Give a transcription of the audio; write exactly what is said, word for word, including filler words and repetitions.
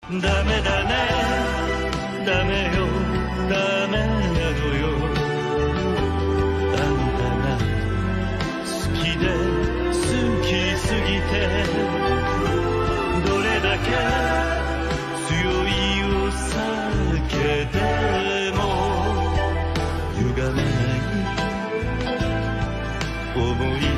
ダメだねダメよダメなのよあんたが好きで好きすぎてどれだけ強いお酒でも歪めない思い